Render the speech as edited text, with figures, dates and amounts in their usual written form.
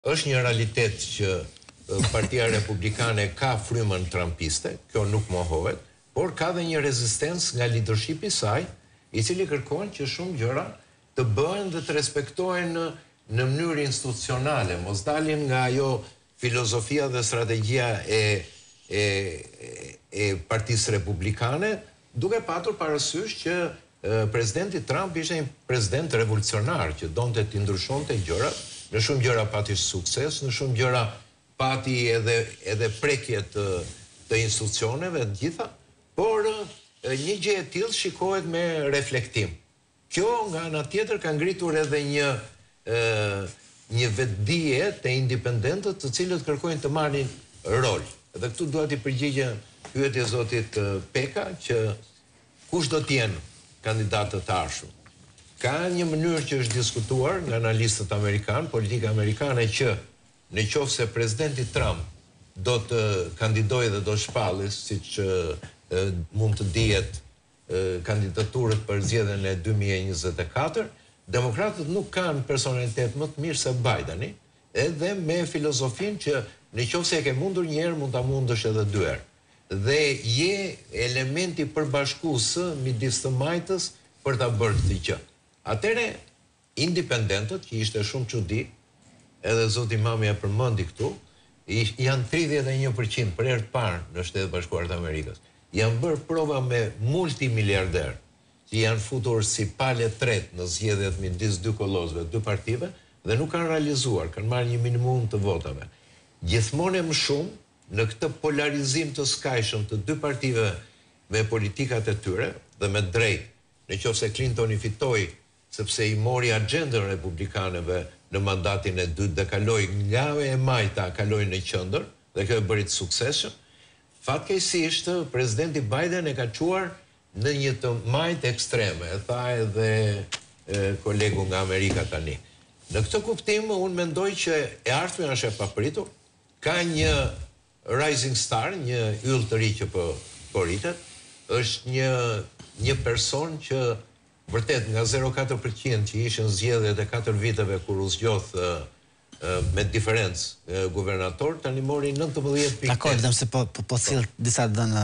Është një realitet që Partia Republikane ka frymën trumpiste, kjo nuk mohohet, por ka dhe një rezistencë nga leadershipi i saj, i cili kërkon që shumë gjëra të bëhen dhe të respektohen në mënyrë institucionale, mos dalin nga ajo filozofia dhe strategjia e Partisë Republikane, duke patur parasysh që presidenti Trump ishte një president revolucionar që donte të ndryshonte gjërat. Në shumë gjëra pati sukses, në shumë gjëra pati edhe prekje të institucioneve të gjitha, por një gjë e tillë shikohet me reflektim. Kjo nga ana tjetër ka ngritur edhe një vetdije të independentët të cilët kërkojnë të marrin rol. Dhe këtu dua t'i përgjigjem pyetjes zotit Peka që kush do të jenë kandidatët të ardhshëm. Ka një mënyrë që është diskutuar nga analistët amerikanë, politika amerikane, që në qoftë se presidenti Trump do të kandidojë dhe do shpallë, siç mund të dihet kandidaturët për zgjedhjen e 2024, demokratët nuk kanë personalitet më të mirë se Bideni, edhe me filozofinë që në qoftë se e ke mundur një herë, mund ta mundësh edhe dy herë. Dhe je elementi përbashkues midis të majtës për ta bërë këtë gjë. Atëre, independentët, që ishte shumë çudi, edhe zoti Mami e përmendi këtu, janë 31% për herë të parë në Shtetet Bashkuara të Amerikës. Janë bërë prova me multimiliarder, që janë futur si palë tretë në zgjedhjet midis dy kollozëve, dy partive, dhe nuk kanë realizuar, kanë marrë një minimum të votave. Gjithmonë më shumë në këtë polarizim të skajshëm të dy partive me politikat e tyre dhe me drejt, nëse Clinton i fitoi sepse i mori agjendën republikanëve në mandatin e dytë dhe kaloi nga e majta, kaloi në qendër dhe kjo e bëri të suksesshëm. Fatkeqësisht presidenti Biden e ka çuar në një të majtë ekstreme, e tha edhe kolegu nga Amerika tani. Në këtë kuptim unë mendoj që e ardhmja është e papritur, ka një rising star, një yll të ri që po rritet, është një person që vërtet nga 0,4% që ishin zgjedhjet e 4 viteve kur u zgjodh me diferencë guvernator, tani mori 19%. Dakor, vetëm se po sill disa dhëna